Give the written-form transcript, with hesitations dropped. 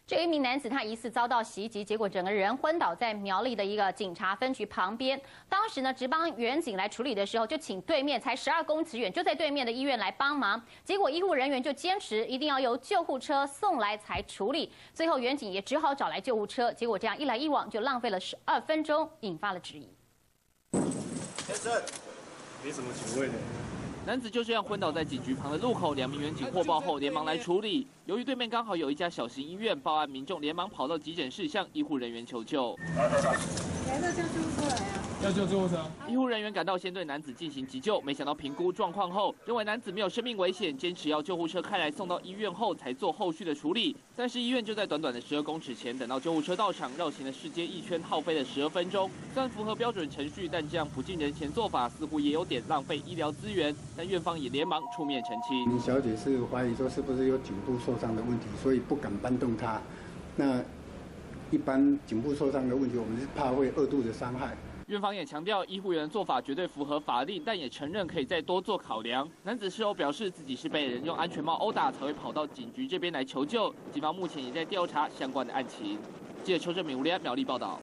这一名男子他疑似遭到袭击，结果整个人昏倒在苗栗的一个警察分局旁边。当时呢，值班员警来处理的时候，就请对面才12公尺远，就在对面的医院来帮忙。结果医护人员就坚持一定要由救护车送来才处理。最后员警也只好找来救护车，结果这样一来一往就浪费了12分钟，引发了质疑。 先生，没什么警卫的。 男子就这样昏倒在警局旁的路口，2名员警获报后连忙来处理。由于对面刚好有一家小型医院，报案民众连忙跑到急诊室向医护人员求救。 来了叫救护车来啊！ 要救护车。医护人员赶到先对男子进行急救，没想到评估状况后，认为男子没有生命危险，坚持要救护车开来送到医院后才做后续的处理。但是医院就在短短的12公尺前，等到救护车到场，绕行了世界一圈，耗费了12分钟。虽然符合标准程序，但这样不近人情做法似乎也有点浪费医疗资源。但院方也连忙出面澄清。 林小姐是怀疑说是不是有颈部受伤的问题，所以不敢搬动她。那一般颈部受伤的问题，我们是怕会2度的伤害。 院方也强调，医护员的做法绝对符合法令，但也承认可以再多做考量。男子事后表示，自己是被人用安全帽殴打，才会跑到警局这边来求救。警方目前也在调查相关的案情。记者邱正敏、吴立安苗栗报道。